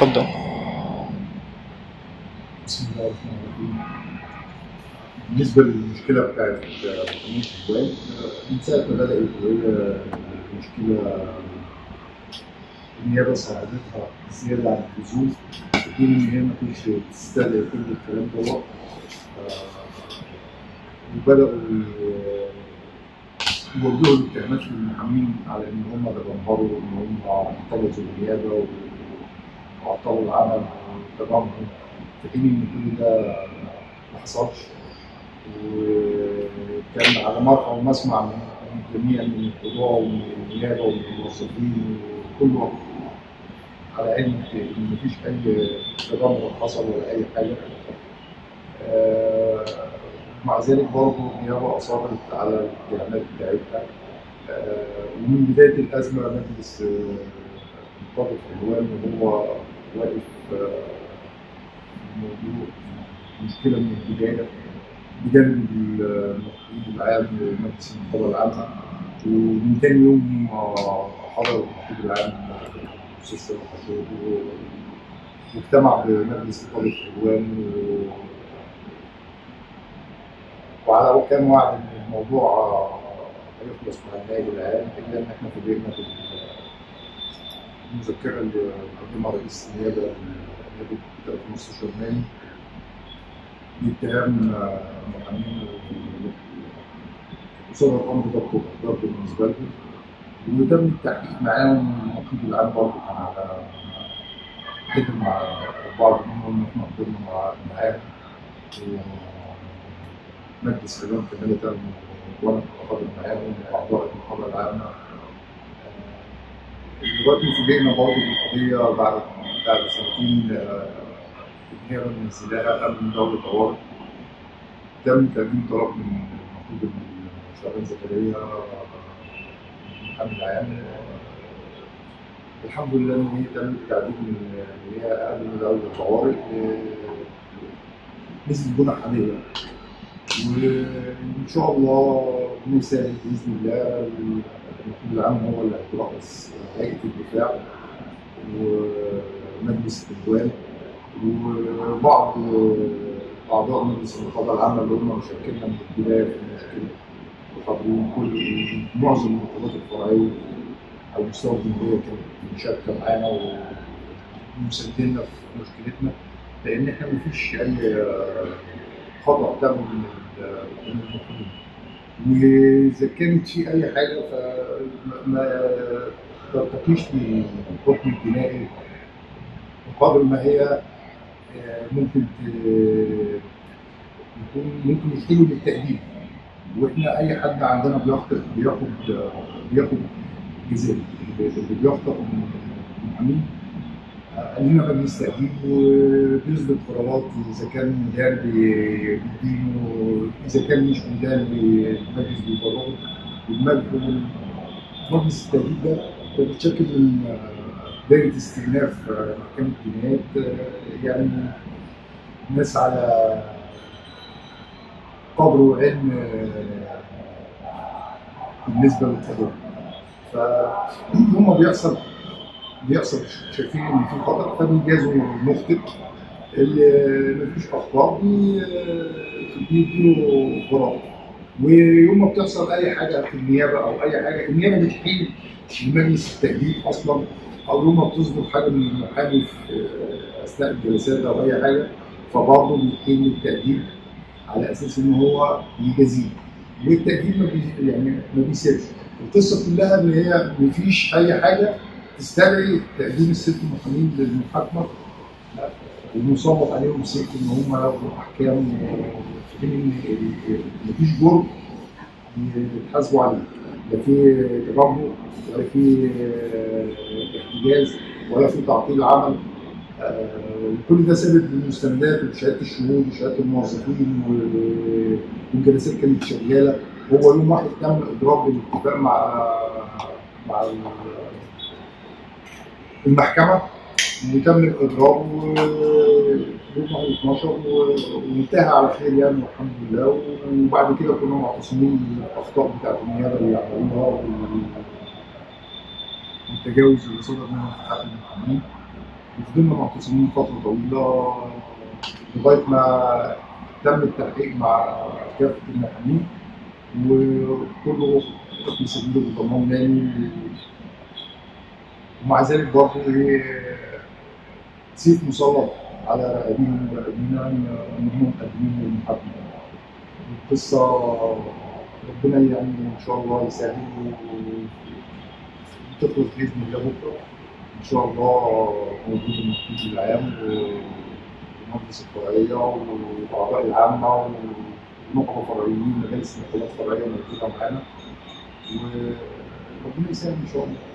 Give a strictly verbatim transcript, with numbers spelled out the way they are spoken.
اتفضل. بسم الله الرحمن الرحيم. بالنسبة للمشكلة بتاعت محامين الحلوان، من ساعة ما بدأت وهي المشكلة النيابة صعدتها زيادة عن اللزوم، في حين إن هي ما كانتش تستدعي كل الكلام دوت. وبدأوا يوجهوا الاتهامات للمحامين على إن هم تجمهروا وإن هم احتجزوا النيابة وعطلوا العمل وتجمهروا، في حين إن كل ده ما حصلش. وكان على مرأى ومسمع من الجميع، من القضاة ومن النيابة ومن الموظفين وكله على علم إن مفيش أي تدمر حصل ولا أي حاجة. آه مع ذلك برضه النيابة أصرت على الاتهامات بتاعتها. آه ومن بداية الأزمة مجلس نقابة الحلوان وهو واقف آه الموضوع مشكلة من البداية بجانب المخطوط العام ومجلس النقابة العامة. ومن تاني يوم حضر المخطوط العام الأستاذ سامح حشود واجتمع بمجلس نقابة الحلوان، وعلى وكان وعد إن الموضوع هيخلص مع النائب العام، إلا إن إحنا فوجئنا بالمذكرة اللي قدمها رئيس النيابة نائب خمسة عشر مايو باتهام محامين وصدر امر ضبط ضبط بالنسبه لهم، وتم التحقيق معاهم. المخطوط العام برضه كان على حضر مع بعض منهم، احنا حضرنا معاهم مجلس الحلوان كاملة، وانا كنت حاضر معاهم واعضاء النقابه العامه. دلوقتي فوجئنا برضه بالقضيه بعد بعد سنتين النيابه منزلاها امن دوله طوارئ. تم تقديم طلب من المفروض شعبان زكريا المحامي العام. الحمد لله ان هي تم التعديل من ان هي امن دوله طوارئ نسبه جنى حاليه، وان شاء الله بنسال باذن الله. المفروض العام هو اللي هيترأس هيئه الدفاع ومجلس الحلوان وبعض أعضاء مجلس النقابة العامة اللي هم مشاركينا من البداية في المشكلة، وحاضرين كل معظم النقابات الفرعية على مستوى الجمهورية كانت مشاركة معانا ومساندنا في مشكلتنا، لأن إحنا مفيش أي خطأ تم من المحامين. وإذا كانت في أي حاجة فما ترتقيش للحكم الجنائي بقدر ما هي ممكن يكون ممكن يحتاجوا للتأديب. واحنا اي حد عندنا بيخطئ بياخد بياخد جزاء، اللي بيخطئ من المحامين لنا مجلس تأديب وبيصدر قرارات. اذا كان مدان بيدينه، اذا كان مش مدان المجلس بيبرره بالمجلس. مجلس التأديب ده بيتشكل من دائرة استئناف محكمة الجنايات، يعني ناس على قدر وعلم بالنسبة للقضاء. فهم بيحصل بيحصل شايفين إن في خطأ فبيجازوا المخطئ، اللي مفيش أخطاء بيديله براءة. ويوم ما بتحصل أي حاجة في النيابة أو أي حاجة، النيابة بتحيل لمجلس التأديب أصلا، أو يوم ما بتصدر حاجة من المحامي في أثناء الجلسات أو أي حاجة، فبرضه بيحيل للتأديب على أساس إن هو يجازيه. والتأديب ما بي يعني ما بيسيبش. القصة كلها إن هي مفيش أي حاجة تستدعي تقديم الست محامين للمحاكمة ومصوت عليهم الست إن هم ياخدوا أحكام، في حين إن مفيش جرم يتحاسبوا عليه، لا في تجمهر ولا في احتجاز ولا في تعطيل عمل. آه كل ده ثابت بالمستندات وبشهاده الشهود وشهاده الموظفين، والجلسات كانت شغاله. هو يوم واحد تم اضراب بالاتفاق مع مع المحكمه وتم الاضراب يوم واحد اتناشر وانتهى على خير يعني والحمد لله. وبعد كده كنا معتصمين بالاخطاء بتاعت النيابه اللي عملوها والتجاوز اللي صدر منهم في حق المحامين. وفضلنا معتصمين فترة طويلة لغاية ما تم التحقيق مع كافة المحامين، وكله حكم سبيله بضمان مالي. ومع ذلك برضه إيه، سيف مسلط على رقابيهم ورقابينا إن هم مقدمين للمحاكمة. القصة ربنا يعني إن شاء الله يسهل وتخلص بإذن الله بكرة. إن شاء الله موجود المفتي العام ومجلس الفرعية والأعضاء العامة والنقبة الفرعيين، مجالس النقابات الفرعية موجودة معانا، وربنا يسهل إن شاء الله.